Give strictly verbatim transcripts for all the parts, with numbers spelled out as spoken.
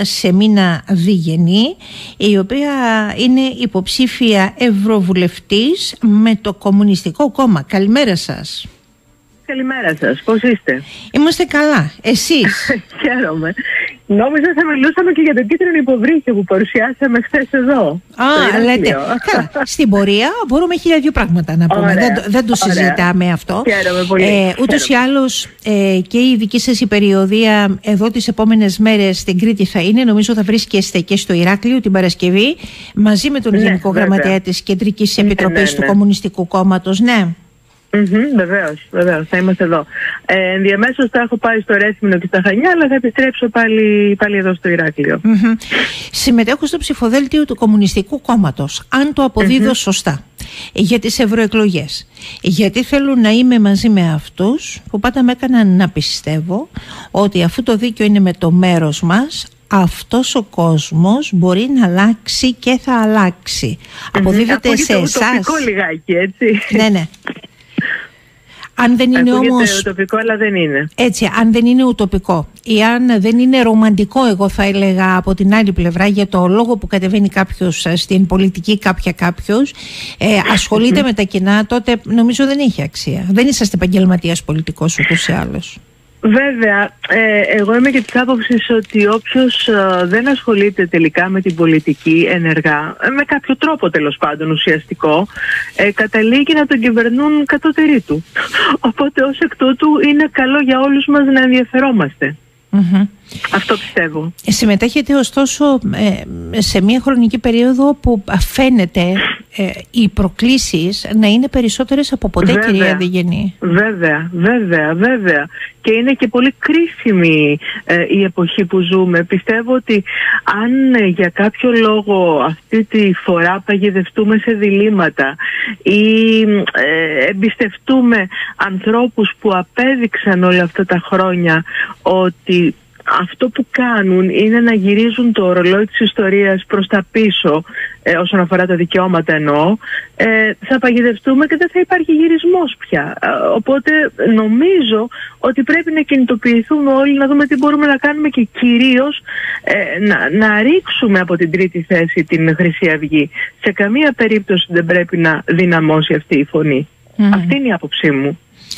Σεμίνα Διγενή, η οποία είναι υποψήφια ευρωβουλευτής με το Κομμουνιστικό Κόμμα. Καλημέρα σας. Καλημέρα σας. Πώς είστε? Είμαστε καλά. Εσείς? Χαίρομαι. Νόμιζα θα μιλούσαμε και για τον κίτρινο υποβρύχιο που παρουσιάσαμε χθες εδώ. Α, λέτε. Καλά. Στην πορεία μπορούμε χίλια δύο πράγματα να πούμε. Ωραία, δεν, δεν το συζητάμε ωραία. αυτό. Χαίρομαι πολύ. Ε, ούτως ή άλλως ε, και η δική σας η περιοδία εδώ τις επόμενες μέρες στην Κρήτη θα είναι. Νομίζω θα βρίσκεστε και στο Ηράκλειο την Παρασκευή μαζί με τον ναι, Γενικό βέβαια. Γραμματέα της Κεντρικής Επιτροπής ναι, ναι, ναι. του Κομμουνιστικού Κόμματος. Ναι. Mm-hmm, βεβαίως, βεβαίως, θα είμαστε εδώ. Ε, ενδιαμέσως θα έχω πάει στο Ρέθυμνο και στα Χανιά, αλλά θα επιστρέψω πάλι, πάλι εδώ στο Ηράκλειο. Mm-hmm. Συμμετέχω στο ψηφοδέλτιο του Κομμουνιστικού Κόμματος, αν το αποδίδω mm-hmm. σωστά, για τις ευρωεκλογές. Γιατί θέλω να είμαι μαζί με αυτούς που πάντα με έκαναν να πιστεύω ότι αφού το δίκαιο είναι με το μέρος μας, αυτός ο κόσμος μπορεί να αλλάξει και θα αλλάξει. Mm-hmm. Αποδίδεται σε εσάς. Ουτοπικό λιγάκι, έτσι. Ναι, ναι. Αν δεν είναι όμως ουτοπικό, αλλά δεν είναι. Έτσι, αν δεν είναι ουτοπικό ή αν δεν είναι ρομαντικό, εγώ θα έλεγα από την άλλη πλευρά, για το λόγο που κατεβαίνει κάποιος στην πολιτική, κάποια κάποιος ε, ασχολείται με τα κοινά, τότε νομίζω δεν έχει αξία. Δεν είσαστε επαγγελματίας πολιτικός ούτως ή άλλως. Βέβαια, ε, εγώ είμαι και της άποψης ότι όποιος ε, δεν ασχολείται τελικά με την πολιτική ενεργά, ε, με κάποιο τρόπο τέλος πάντων ουσιαστικό, ε, καταλήγει να τον κυβερνούν κατώτεροι του. Οπότε ως εκ τούτου είναι καλό για όλους μας να ενδιαφερόμαστε. Mm-hmm. Αυτό πιστεύω. Συμμετέχετε ωστόσο ε, σε μια χρονική περίοδο που φαίνεται ε, οι προκλήσεις να είναι περισσότερες από ποτέ, βέβαια, κυρία Διγενή. Βέβαια, βέβαια, βέβαια. Και είναι και πολύ κρίσιμη ε, η εποχή που ζούμε. Πιστεύω ότι αν ε, για κάποιο λόγο αυτή τη φορά παγιδευτούμε σε διλήμματα ή ε, εμπιστευτούμε ανθρώπους που απέδειξαν όλα αυτά τα χρόνια ότι αυτό που κάνουν είναι να γυρίζουν το ορολόι της ιστορίας προς τα πίσω, ε, όσον αφορά τα δικαιώματα εννοώ, ε, θα παγιδευτούμε και δεν θα υπάρχει γυρισμός πια. Ε, οπότε νομίζω ότι πρέπει να κινητοποιηθούμε όλοι, να δούμε τι μπορούμε να κάνουμε και κυρίως ε, να, να ρίξουμε από την τρίτη θέση την Χρυσή Αυγή. Σε καμία περίπτωση δεν πρέπει να δυναμώσει αυτή η φωνή. Mm. Αυτή είναι η άποψή μου.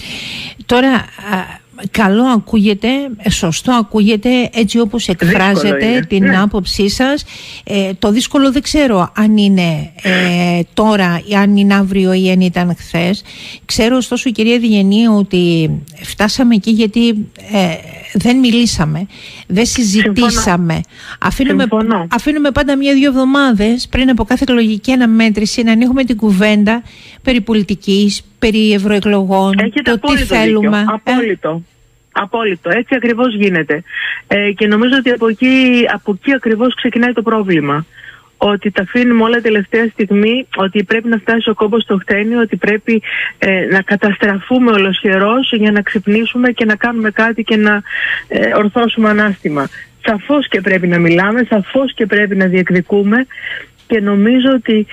Τώρα, καλό ακούγεται, σωστό ακούγεται, έτσι όπως εκφράζετε την ναι. άποψή σας. Ε, το δύσκολο δεν ξέρω αν είναι ε, τώρα ή αν είναι αύριο ή αν ήταν χθες. Ξέρω ωστόσο, κυρία Διγενή, ότι φτάσαμε εκεί γιατί ε, δεν μιλήσαμε, δεν συζητήσαμε. Αφήνουμε, αφήνουμε πάντα μία-δύο εβδομάδες πριν από κάθε εκλογική αναμέτρηση να ανοίγουμε την κουβέντα περί πολιτικής, περί ευρωεκλογών, έχετε το τι θέλουμε. Δίκιο. Απόλυτο. Ε? Απόλυτο. Έτσι ακριβώς γίνεται. Ε, και νομίζω ότι από εκεί, από εκεί ακριβώς ξεκινάει το πρόβλημα. Ότι τα αφήνουμε όλα τελευταία στιγμή, ότι πρέπει να φτάσει ο κόμπος στο χτένι, ότι πρέπει ε, να καταστραφούμε ολοσχερός για να ξυπνήσουμε και να κάνουμε κάτι και να ε, ορθώσουμε ανάστημα. Σαφώς και πρέπει να μιλάμε, σαφώς και πρέπει να διεκδικούμε, και νομίζω ότι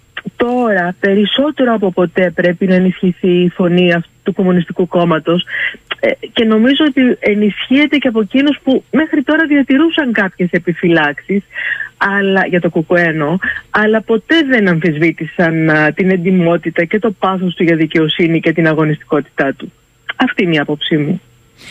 τώρα περισσότερο από ποτέ πρέπει να ενισχυθεί η φωνή αυτού του Κομμουνιστικού Κόμματος, ε, και νομίζω ότι ενισχύεται και από εκείνους που μέχρι τώρα διατηρούσαν κάποιες επιφυλάξεις, αλλά, για το κουκουένο, αλλά ποτέ δεν αμφισβήτησαν α, την εντιμότητα και το πάθος του για δικαιοσύνη και την αγωνιστικότητά του. Αυτή είναι η άποψή μου.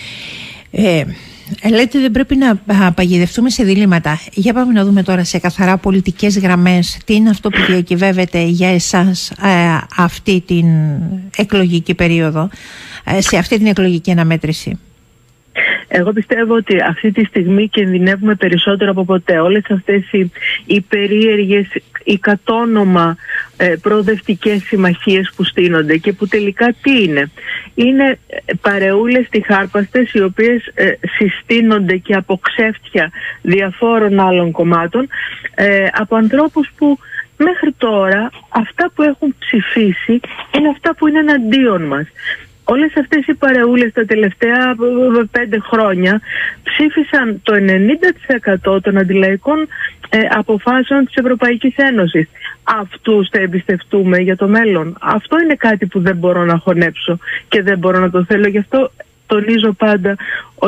Ε, λέτε δεν πρέπει να παγιδευτούμε σε διλήμματα. Για πάμε να δούμε τώρα σε καθαρά πολιτικές γραμμές τι είναι αυτό που διακυβεύεται για εσάς ε, αυτή την εκλογική περίοδο, ε, σε αυτή την εκλογική αναμέτρηση. Εγώ πιστεύω ότι αυτή τη στιγμή κινδυνεύουμε περισσότερο από ποτέ. Όλες αυτές οι, οι περίεργες, οι κατόνομα ε, προοδευτικές συμμαχίες που στείνονται και που τελικά τι είναι. Είναι παρεούλες τυχάρπαστες οι οποίες ε, συστήνονται και από ξέφτια διαφόρων άλλων κομμάτων ε, από ανθρώπους που μέχρι τώρα αυτά που έχουν ψηφίσει είναι αυτά που είναι εναντίον μας. Όλες αυτές οι παρεούλες τα τελευταία πέντε χρόνια ψήφισαν το ενενήντα τοις εκατό των αντιλαϊκών ε, αποφάσεων της Ευρωπαϊκής Ένωσης. Αυτούς θα εμπιστευτούμε για το μέλλον. Αυτό είναι κάτι που δεν μπορώ να χωνέψω και δεν μπορώ να το θέλω. Γι' αυτό τονίζω πάντα ότι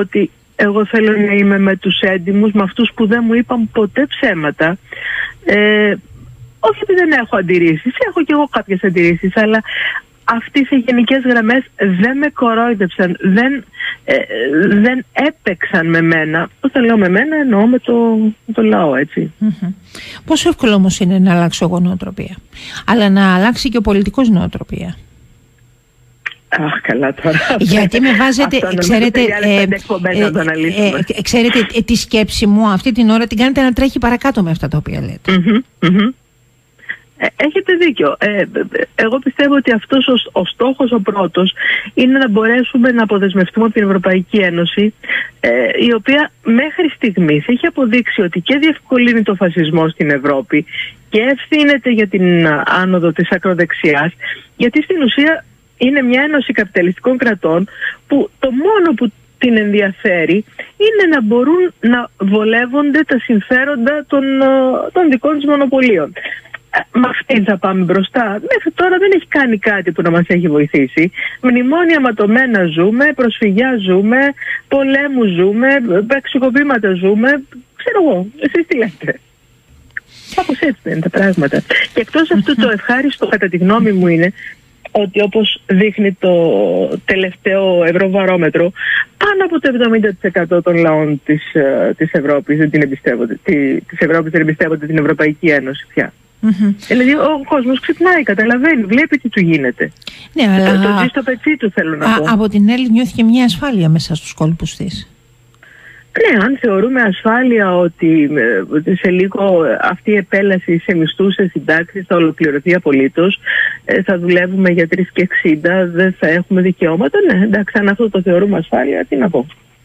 Εγώ θέλω να είμαι με τους έντιμους, με αυτούς που δεν μου είπαν ποτέ ψέματα. Ε, όχι ότι δεν έχω αντιρρήσεις, έχω και εγώ κάποιες αντιρρήσεις, αλλά αυτοί σε γενικές γραμμές δεν με κορόιδεψαν, δεν, ε, δεν έπαιξαν με μένα. Όταν λέω με μένα εννοώ με το, με το λαό, έτσι. Mm-hmm. Πόσο εύκολο όμως είναι να αλλάξω εγώ νοοτροπία, αλλά να αλλάξει και ο πολιτικός νοοτροπία? Αχ, καλά τώρα. Γιατί με βάζετε, ξέρετε, ε, ε, ε, ξέρετε ε, τη σκέψη μου αυτή την ώρα την κάνετε να τρέχει παρακάτω με αυτά τα οποία λέτε. Mm-hmm, mm-hmm. Ε, έχετε δίκιο. Ε, εγώ πιστεύω ότι αυτός ο, ο στόχος ο πρώτος είναι να μπορέσουμε να αποδεσμευτούμε από την Ευρωπαϊκή Ένωση, ε, η οποία μέχρι στιγμής έχει αποδείξει ότι και διευκολύνει το φασισμό στην Ευρώπη και ευθύνεται για την άνοδο της ακροδεξιάς, γιατί στην ουσία είναι μια ένωση καπιταλιστικών κρατών που το μόνο που την ενδιαφέρει είναι να μπορούν να βολεύονται τα συμφέροντα των, των δικών της μονοπωλίων. Με αυτή θα πάμε μπροστά. Μέχρι τώρα δεν έχει κάνει κάτι που να μας έχει βοηθήσει. Μνημόνια ματωμένα ζούμε, προσφυγιά ζούμε, πολέμου ζούμε, πραξικοπήματα ζούμε. Ξέρω εγώ, εσείς τι λέτε? Κάπως έτσι δεν είναι τα πράγματα. Και εκτός αυτού το ευχάριστο κατά τη γνώμη μου είναι ότι, όπως δείχνει το τελευταίο ευρωβαρόμετρο, πάνω από το εβδομήντα τοις εκατό των λαών της, της Ευρώπης δεν την εμπιστεύονται, της Ευρώπης δεν εμπιστεύονται την Ευρωπαϊκή Ένωση πια. Mm-hmm. Δηλαδή ο κόσμος ξυπνάει, καταλαβαίνει, βλέπει τι του γίνεται. Ναι, αλλά... Το, το ζει στο πετσί του, θέλω να Α, πω. Από την άλλη νιώθει και μια ασφάλεια μέσα στους κόλπους της. Ναι, αν θεωρούμε ασφάλεια ότι, ότι σε λίγο αυτή η επέλαση σε μισθούς, σε συντάξεις θα ολοκληρωθεί απολύτως, θα δουλεύουμε για τρεις και εξήντα, δεν θα έχουμε δικαιώματα, ναι, εντάξει, αν αυτό το θεωρούμε ασφάλεια, τι να πω.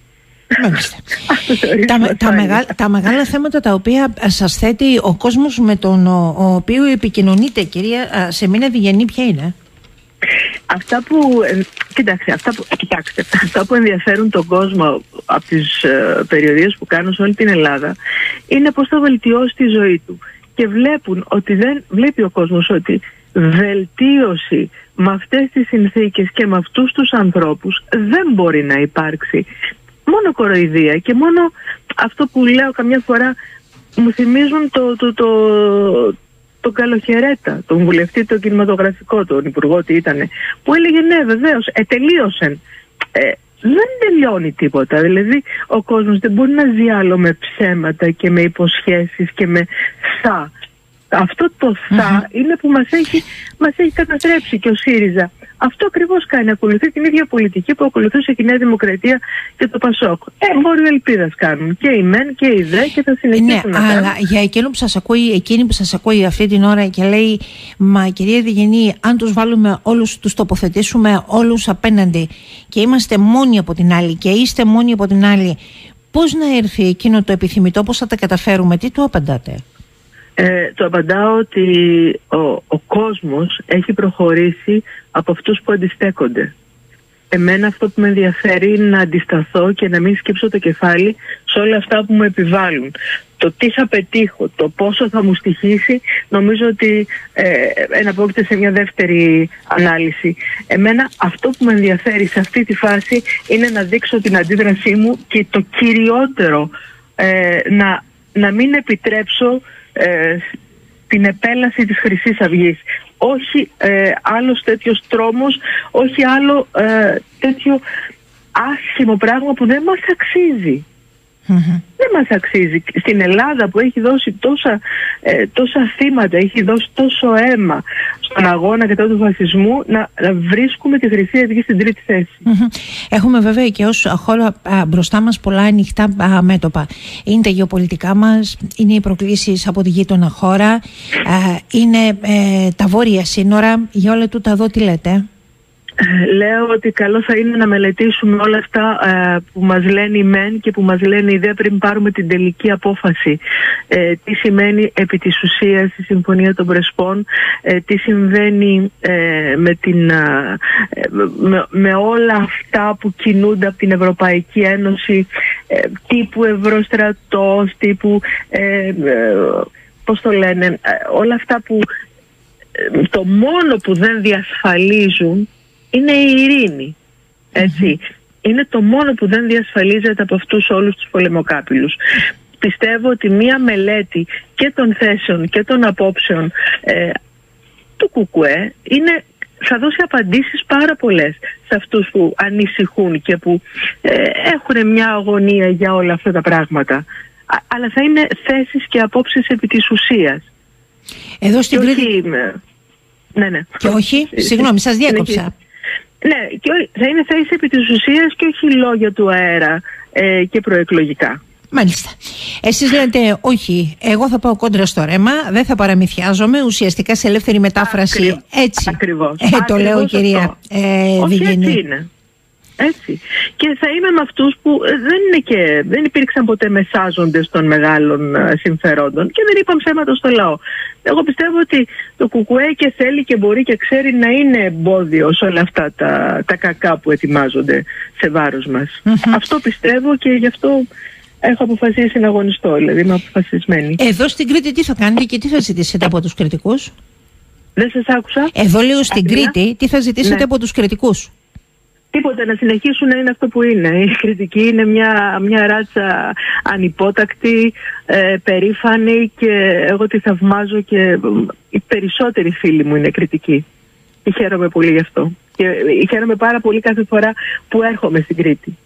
τα, τα, μεγά, τα μεγάλα θέματα τα οποία σας θέτει ο κόσμος με τον ο, ο οποίο επικοινωνείτε, κυρία Σεμίνα Διγενή, ποια είναι? Αυτά που, κοιτάξτε, αυτά που, κοιτάξτε, αυτά που ενδιαφέρουν τον κόσμο από τις ε, περιοδίες που κάνω σε όλη την Ελλάδα είναι πώς θα βελτιώσει τη ζωή του. Και βλέπουν ότι δεν, βλέπει ο κόσμος ότι βελτίωση με αυτές τις συνθήκες και με αυτούς τους ανθρώπους δεν μπορεί να υπάρξει. Μόνο κοροϊδία και μόνο αυτό που λέω καμιά φορά μου θυμίζουν το... το, το τον Καλοχερέτα, τον βουλευτή, τον κινηματογραφικό, τον υπουργό, τι ήτανε, που έλεγε ναι, βεβαίως, ε, τελείωσαν. Ε, δεν τελειώνει τίποτα. Δηλαδή, ο κόσμος δεν μπορεί να ζει άλλο με ψέματα και με υποσχέσεις και με θα. Αυτό το θα mm-hmm. είναι που μας έχει, μας έχει καταστρέψει και ο ΣΥΡΙΖΑ. Αυτό ακριβώς κάνει. Ακολουθεί την ίδια πολιτική που ακολουθούσε και η Νέα Δημοκρατία και το ΠΑΣΟΚ. Εμπόριο ελπίδας κάνουν. Και η ΜΕΝ και η ΔΕ και θα συνεχίσουν ναι, να αλλά κάνουν. Για εκείνο που σας ακούει, εκείνη που σας ακούει αυτή την ώρα και λέει, μα κυρία Διγενή, αν τους βάλουμε όλους, τους τοποθετήσουμε όλους απέναντι και είμαστε μόνοι από την άλλη και είστε μόνοι από την άλλη, πώς να έρθει εκείνο το επιθυμητό, πώς θα τα καταφέρουμε, τι του απαντάτε? Ε, το απαντάω ότι ο, ο κόσμος έχει προχωρήσει από αυτούς που αντιστέκονται. Εμένα αυτό που με ενδιαφέρει είναι να αντισταθώ και να μην σκύψω το κεφάλι σε όλα αυτά που μου επιβάλλουν. Το τι θα πετύχω, το πόσο θα μου στοιχήσει, νομίζω ότι ε, εναπόκειται σε μια δεύτερη ανάλυση. Εμένα αυτό που με ενδιαφέρει σε αυτή τη φάση είναι να δείξω την αντίδρασή μου και το κυριότερο, ε, να, να μην επιτρέψω Ε, την επέλαση της Χρυσής Αυγής. Όχι ε, άλλος τέτοιος τρόμος, όχι άλλο ε, τέτοιο άσχημο πράγμα που δεν μας αξίζει. Mm-hmm. Δεν μας αξίζει. Στην Ελλάδα που έχει δώσει τόσα, ε, τόσα θύματα, έχει δώσει τόσο αίμα στον αγώνα κατά του φασισμού, να, να βρίσκουμε τη Χρυσή Αυγή στην τρίτη θέση. Mm-hmm. Έχουμε βέβαια και ως χώρα α, μπροστά μας πολλά ανοιχτά α, μέτωπα. Είναι τα γεωπολιτικά μας, είναι οι προκλήσεις από τη γείτονα χώρα, α, είναι ε, τα βόρεια σύνορα. Για όλα τούτα εδώ τι λέτε? Λέω ότι καλό θα είναι να μελετήσουμε όλα αυτά ε, που μας λένε οι ΜΕΝ και που μας λένε οι ΔΕ πριν πάρουμε την τελική απόφαση. Ε, τι σημαίνει επί της ουσίας η Συμφωνία των Πρεσπών, ε, τι συμβαίνει ε, με, την, ε, με, με όλα αυτά που κινούνται από την Ευρωπαϊκή Ένωση, ε, τύπου Ευρωστρατός, τύπου, ε, ε, πώς το λένε, ε, όλα αυτά που ε, το μόνο που δεν διασφαλίζουν είναι η ειρήνη. Έτσι. Mm-hmm. είναι το μόνο που δεν διασφαλίζεται από αυτούς όλους τους πολεμοκάπηλους. Πιστεύω ότι μία μελέτη και των θέσεων και των απόψεων ε, του ΚΚΕ είναι, θα δώσει απαντήσεις πάρα πολλές σε αυτούς που ανησυχούν και που ε, έχουν μια αγωνία για όλα αυτά τα πράγματα. Α, αλλά θα είναι θέσεις και απόψεις επί της ουσίας. Εδώ στην Κρήτη... Όχι... Ναι, ναι. Και όχι, συγγνώμη, σας διέκοψα. Ναι, και θα είναι θέσεις επί της ουσίας και όχι λόγια του αέρα ε, και προεκλογικά. Μάλιστα. Εσείς λέτε όχι, εγώ θα πάω κόντρα στο ρέμα, δεν θα παραμυθιάζομαι, ουσιαστικά σε ελεύθερη μετάφραση. Ακρι... Έτσι. Ακριβώς. Ε, το Ακριβώς λέω η κυρία ε, όχι, Βιγγενή. Έτσι είναι. Έτσι. Και θα είμαι με αυτούς που δεν, είναι και, δεν υπήρξαν ποτέ μεσάζοντες των μεγάλων συμφερόντων και δεν είπαν ψέματα στο λαό. Εγώ πιστεύω ότι το ΚΚΕ και θέλει και μπορεί και ξέρει να είναι εμπόδιο σε όλα αυτά τα, τα κακά που ετοιμάζονται σε βάρος μας. Mm-hmm. Αυτό πιστεύω και γι' αυτό έχω αποφασίσει να αγωνιστώ, δηλαδή είμαι αποφασισμένη. Εδώ στην Κρήτη τι θα κάνετε και τι θα ζητήσετε από τους κριτικούς? Δεν σας άκουσα. Εδώ λέω στην Ατρία. Κρήτη τι θα ζητήσετε ναι. από τους κριτικούς? Τίποτε, να συνεχίσουν να είναι αυτό που είναι. Η κριτική είναι μια, μια ράτσα ανυπότακτη, ε, περήφανη και εγώ τη θαυμάζω και οι περισσότεροι φίλοι μου είναι κριτικοί. Και χαίρομαι πολύ γι' αυτό. Και χαίρομαι πάρα πολύ κάθε φορά που έρχομαι στην Κρήτη.